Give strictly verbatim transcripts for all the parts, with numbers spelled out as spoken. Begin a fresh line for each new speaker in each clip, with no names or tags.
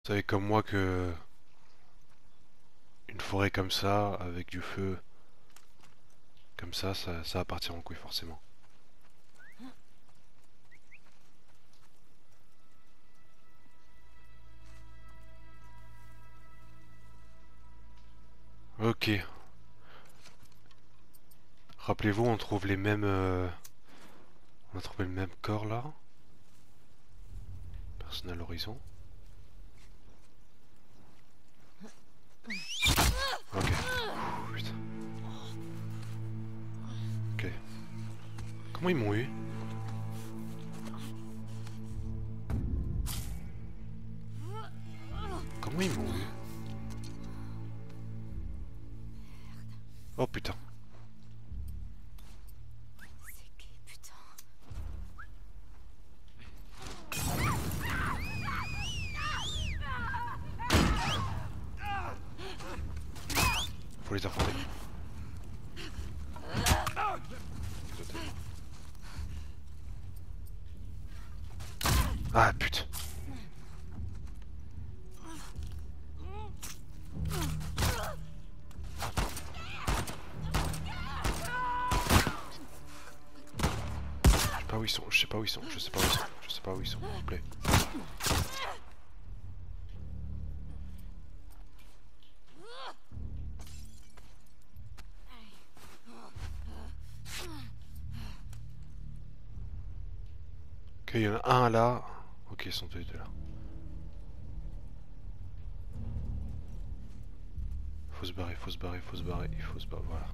savez comme moi que une forêt comme ça, avec du feu, comme ça, ça, ça va partir en couille forcément. Ok. Rappelez-vous, on trouve les mêmes... euh, On a trouvé le même corps là. Personne à l'horizon. Ok. Ouh, putain. Ok. Comment ils m'ont eu? Comment ils m'ont eu? Oh putain.
C'est qui, putain?
Faut les affronter. Ah putain. Je sais pas où ils sont, je sais pas où ils sont, je sais pas où ils sont, je sais pas où ils sont, s'il vous plaît. Ok, il y en a un là. Ok, ils sont tous les deux là. Faut se barrer, faut se barrer, faut se barrer, il faut se barrer, voilà.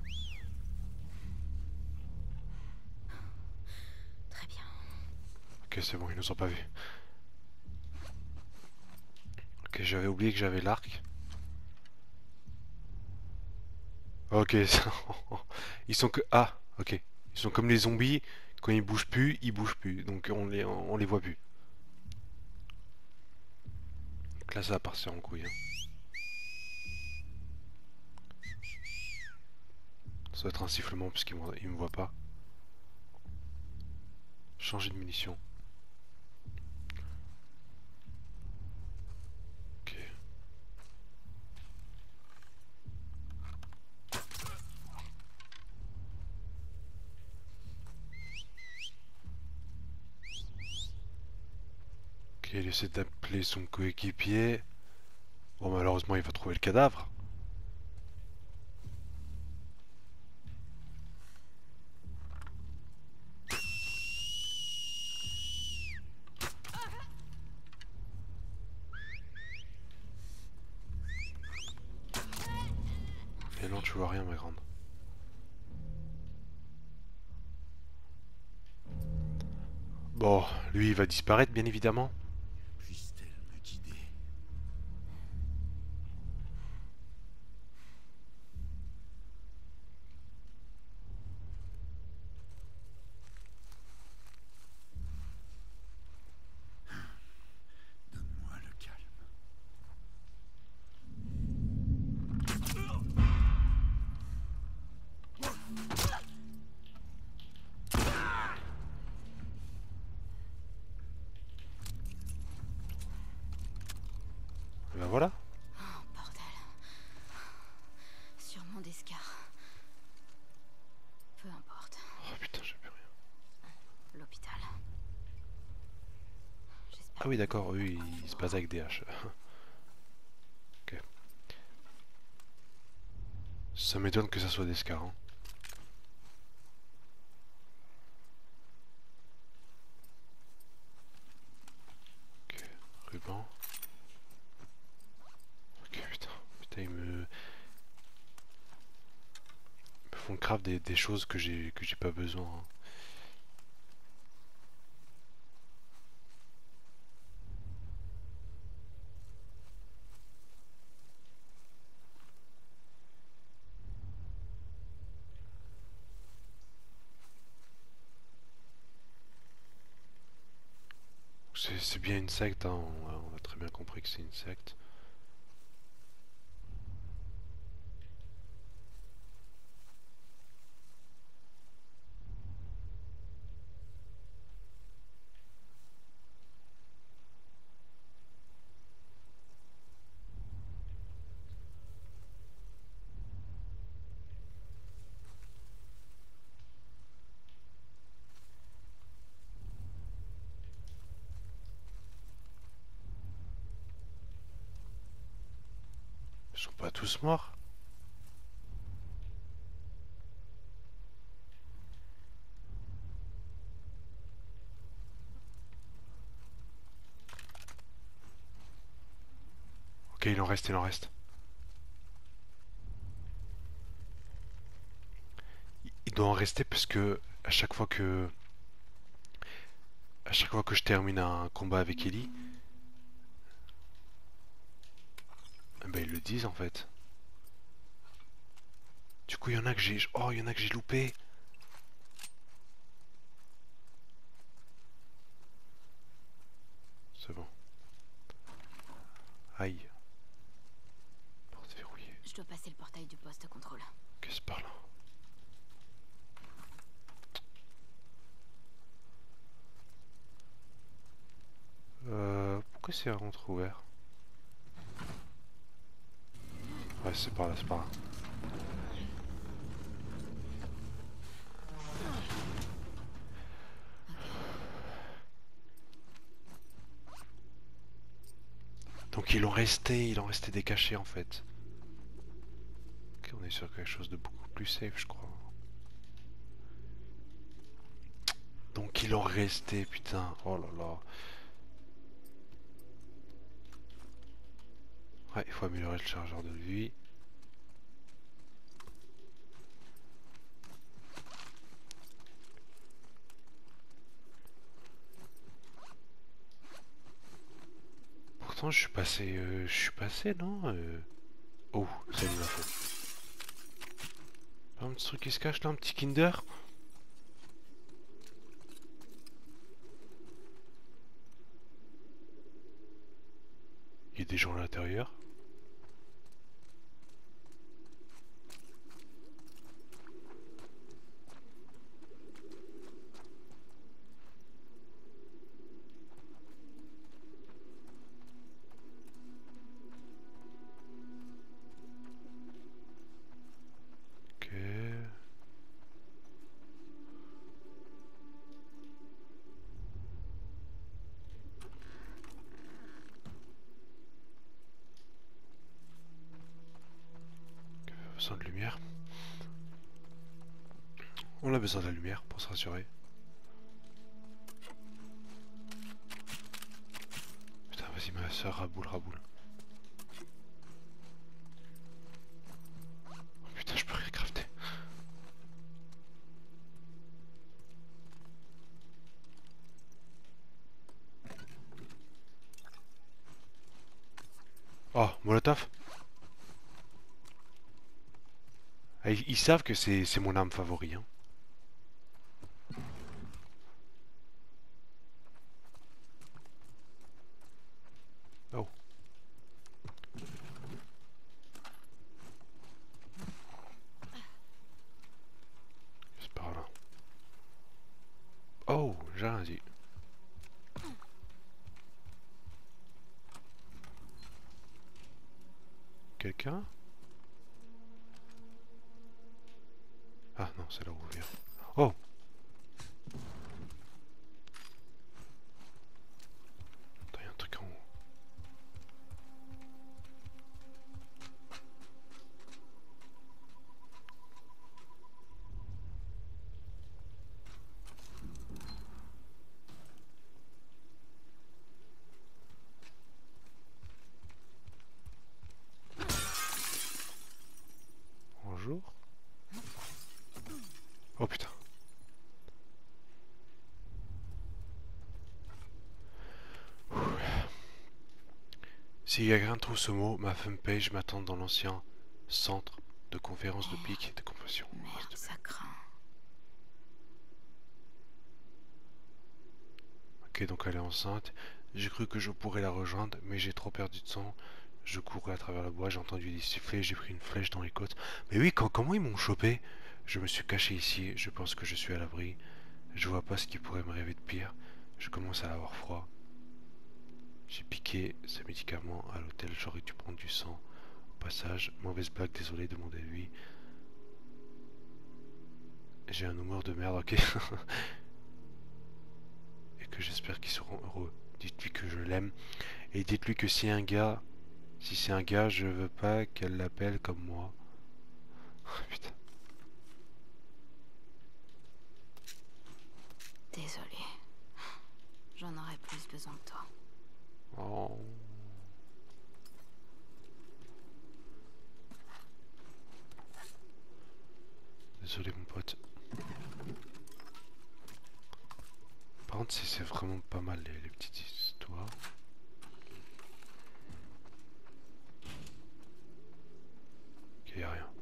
Très bien.
Ok, c'est bon, ils nous ont pas vus. Ok, j'avais oublié que j'avais l'arc. Ok, ils sont que... Ah, ok. Ils sont comme les zombies, quand ils bougent plus, ils bougent plus. Donc on les, on les voit plus. Donc là, ça va partir en couille, hein. Ça doit être un sifflement puisqu'ils me, ils me voient pas. Changer de munitions. Ok. Ok, il essaie d'appeler son coéquipier. Bon, malheureusement, il va trouver le cadavre. Et non, tu vois rien, ma grande. Bon, lui, il va disparaître, bien évidemment.
Puisse-t-elle me guider? Donne-moi le calme.
Et ben voilà.
Oh, bordel. Sûrement des scars. Peu importe.
Oh putain, j'ai plus rien.
L'hôpital.
Ah
J'espère
oui,
que
d'accord,
vous
eux,
n'êtes pas
ils se
morts.
basent avec des haches. Ok. Ça m'étonne que ça soit des scars, hein. Ok, ruban. Ok, putain. Putain, ils me, me font grave des, des choses que j'ai que j'ai pas besoin, hein. C'est c'est bien une secte, hein. On a, on a très bien compris que c'est une secte. Ils sont pas tous morts. Ok, il en reste, il en reste. Il doit en rester parce que à chaque fois que à chaque fois que je termine un combat avec Ellie, eh ben ils le disent en fait. Du coup, il y en a que j'ai oh, il y en a que j'ai loupé. C'est bon. Aïe. Porte verrouillée.
Je dois passer le portail du poste contrôle.
Qu'est-ce par là? Euh, pourquoi c'est rentre ouvert? Ouais, c'est par là, c'est par là. Donc il en restait, il en restait des cachets en fait. Ok, on est sur quelque chose de beaucoup plus safe, je crois. Donc il en restait, putain. Oh là là. Ouais, il faut améliorer le chargeur de vie. Pourtant, je suis passé, euh, je suis passé, non euh... Oh, ça il m'a fait. Un petit truc qui se cache là, un petit Kinder. Il y a des gens à l'intérieur. Ok. Besoin de lumière. On a besoin de la lumière pour se rassurer. Putain, vas-y ma soeur, raboule, raboule. Oh, putain, je peux rien crafter. Oh, Molotov. Ah, Ils, ils savent que c'est c'est mon arme favori. Hein. Oh. C'est par là. Oh, j'ai rien dit. Quelqu'un? Ah non, c'est là où on vient. Oh! Attends, il y a un truc en haut. Bonjour. Oh putain. Si quelqu'un trouve ce mot, ma fanpage m'attend dans l'ancien centre de conférence de pique et de compassion.
Merde, ça craint.
Ok, donc elle est enceinte. J'ai cru que je pourrais la rejoindre, mais j'ai trop perdu de sang. Je courais à travers le bois, j'ai entendu des sifflets, j'ai pris une flèche dans les côtes. Mais oui, quand, comment ils m'ont chopé? Je me suis caché ici, je pense que je suis à l'abri. Je vois pas ce qui pourrait me rêver de pire. Je commence à avoir froid. J'ai piqué ce médicament à l'hôtel, j'aurais dû prendre du sang. Au passage, mauvaise blague, désolé, demandez-lui. J'ai un humour de merde, ok. Et que j'espère qu'ils seront heureux. Dites-lui que je l'aime. Et dites-lui que si un gars Si c'est un gars, je veux pas qu'elle l'appelle comme moi. Putain.
Désolée. J'en aurais plus besoin que toi.
Oh. Désolé mon pote. Par contre, c'est c'est vraiment pas mal les, les petites histoires. Ok, y'a rien.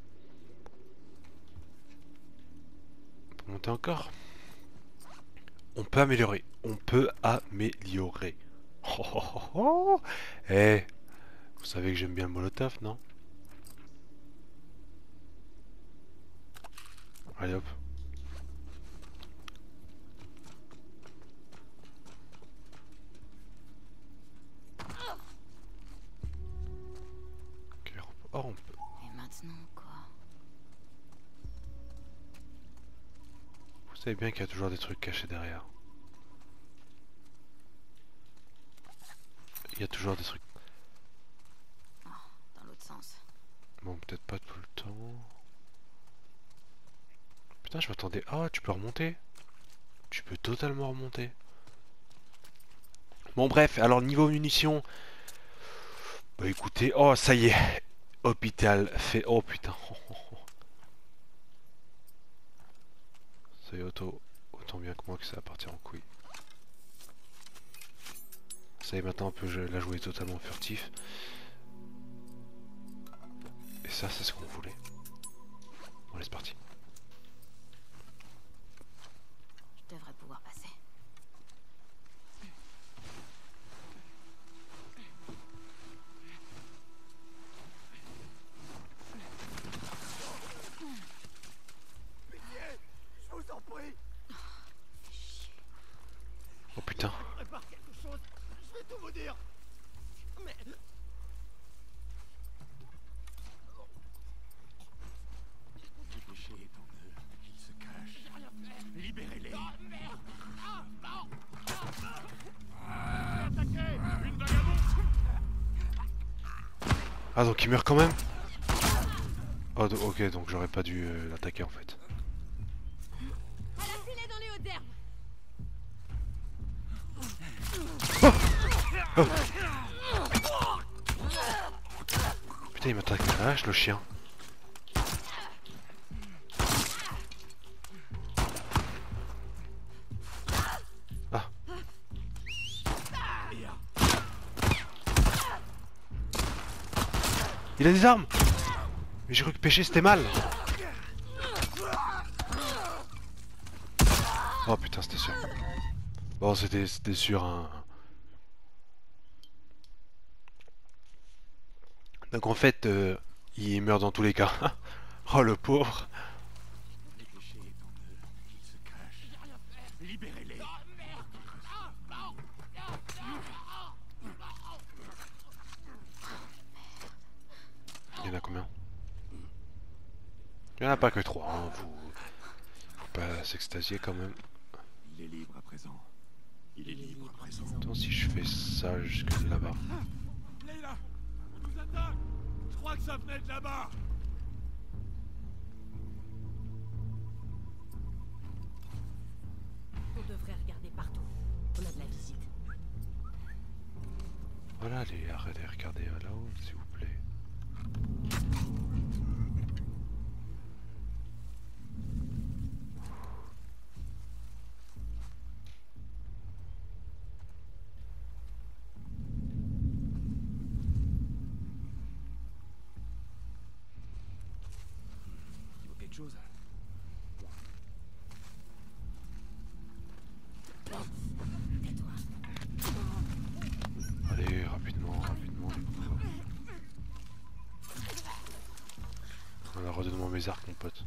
On peut monter encore. On peut améliorer. On peut améliorer. Oh oh oh oh. Eh, vous savez que j'aime bien le molotov, non? Allez hop. Ok, oh, on peut.
Et maintenant, quoi?
Vous savez bien qu'il y a toujours des trucs cachés derrière. Il y a toujours des trucs.
Oh, dans l'autre sens.
Bon, peut-être pas tout le temps. Putain, je m'attendais. Ah, tu peux remonter. Tu peux totalement remonter. Bon, bref, alors niveau munitions. Bah écoutez, oh, ça y est. Hôpital fait. Oh putain. Ça y est, auto. Autant bien que moi que ça va partir en couille. Ça y est, maintenant on peut la jouer totalement furtif. Et ça, c'est ce qu'on voulait. Bon, allez, c'est parti.
Je devrais pouvoir passer.
Je vous en prie.
Oh putain.
Prépare quelque chose. Je vais tout vous dire. Mais... Dépêchez étant eux. Ils se cachent. Libérez-les.
Ah, donc il meurt quand même. Oh, do- ok, donc j'aurais pas dû euh, l'attaquer en fait.
À la filée dans les hautes herbes.
Putain, il m'attaque à la hache, le chien. Ah. Il a des armes. Mais j'ai cru que pêcher c'était mal. Oh putain, c'était sûr. Bon, c'était c'était sûr, hein. Donc en fait, euh, il meurt dans tous les cas. Oh le pauvre.
Dépêchez étant eux. Ils se cachent. Libérez-les.
Il y en a combien? Il y en a pas que trois, hein. Vous... Faut pas s'extasier quand même.
Il est libre à présent. Il est libre à présent.
Attends, si je fais ça jusque là-bas.
Leila, on nous attaque. Je crois que ça venait de là-bas.
On devrait regarder partout. On a de la visite.
Voilà, allez, arrêtez, regardez là-haut, s'il vous plaît.
Il faut quelque chose.
Allez, rapidement, rapidement. Alors, redonne-moi mes arcs, mon pote.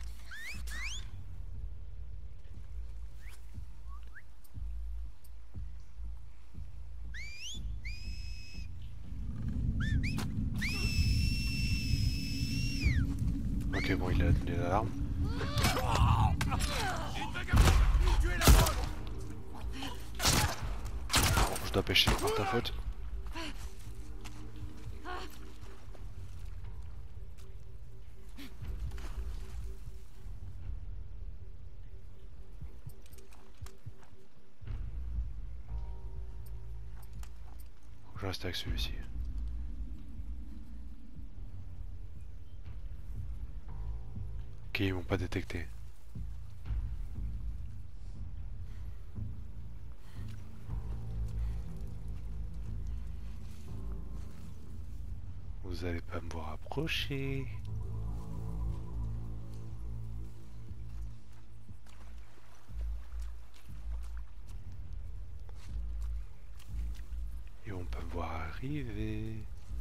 Ok, bon, il a donné l'alarme. Je dois pêcher par ta faute. vais rester avec celui-ci. Ok, ils m'ont pas détecté. Vous allez pas me voir approcher. Ils vont pas me voir arriver.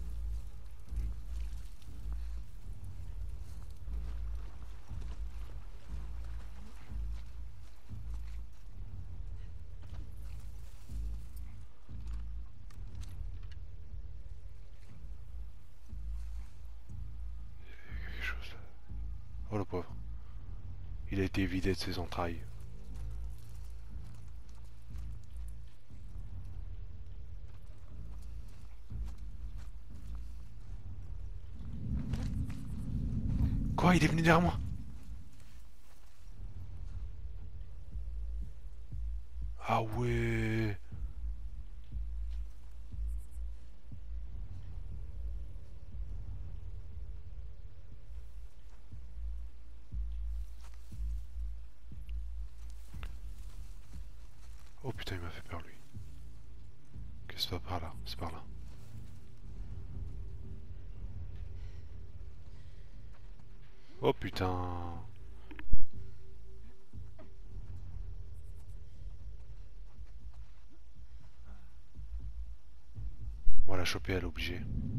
Quelque chose là. Oh le pauvre. Il a été vidé de ses entrailles. Quoi? Il est venu derrière moi? Ah ouais. Oh putain, il m'a fait peur lui. Ok, c'est pas par là, c'est par là. Oh putain. On va la choper, elle est obligée.